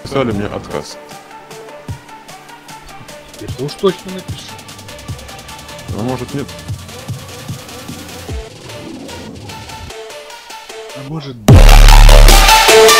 написали мне отказ. Теперь уж точно напиши. А может нет? А может да.